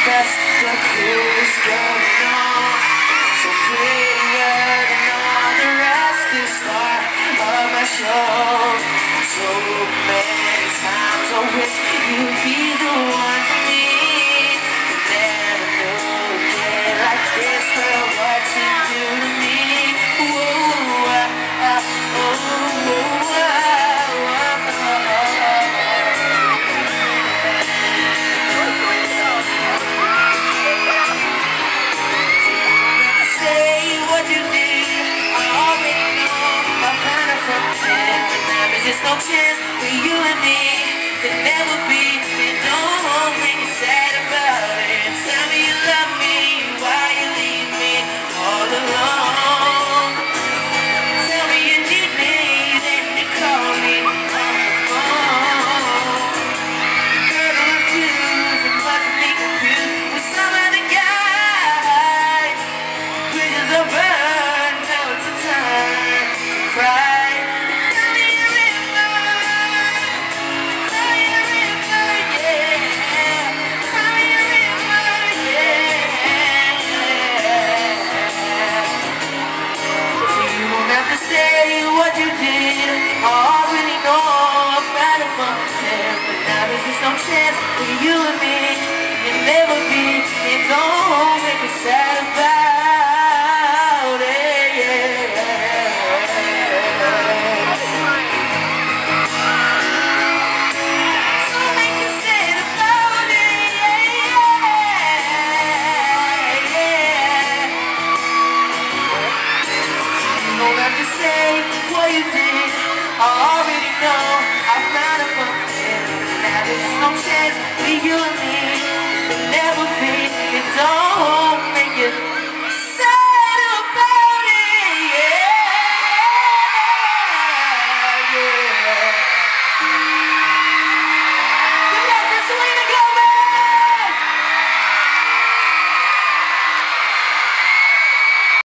best, but who's going on? So prettier than all the rest, the star of my show. So many times I wish you'd be the one for me. But never knew a day like this, girl, what you do to me. Whoa, oh, oh, oh, there's no chance for you and me. There'll never be. And don't make me sad about it. Tell me you love me. Why you leave me all alone? Tell me you need me. Then you call me on the phone. Girl, don't refuse and must be confused with some other guy. Bridges are burned. Now it's the time to cry. Say what you did, I already know I'm bad if I'm there. But now there's just no chance for you and me. You'll never be, and don't make me sad about it.